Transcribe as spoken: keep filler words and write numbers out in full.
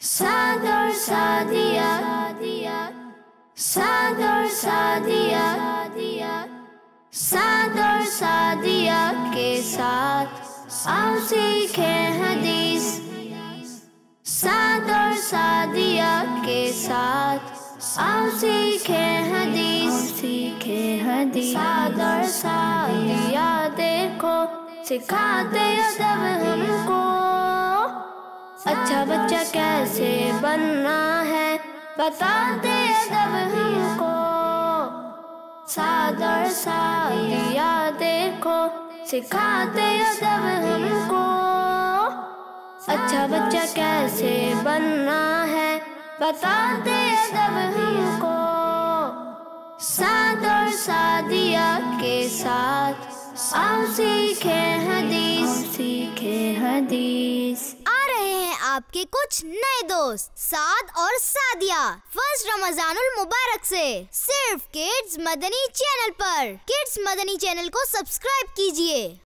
साद और सादिया, साद और सादिया, साद और सादिया के साथ आओ सीखे हदीस। साद और सादिया के साथ आओ सीखे हदीस, सीखे हदीस। साद और सादिया देखो सिखाते अदब हमको, अच्छा बच्चा कैसे बनना है बताते अदब हमको। साद और सादिया देखो सिखाते अदब हमको, अच्छा बच्चा कैसे बनना है बताते अदब हमको। साद और सादिया के साथ आओ सीखे हदीस, सीखे हदीस। आ रहे हैं आपके कुछ नए दोस्त साद और सादिया फर्स्ट रमजानुल मुबारक से सिर्फ किड्स मदनी चैनल पर। किड्स मदनी चैनल को सब्सक्राइब कीजिए।